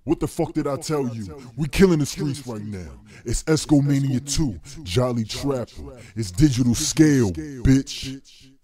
What the fuck did I tell you? We killing the streets right now. It's Escomania 2, Jolly Trapper. It's digital scale, bitch.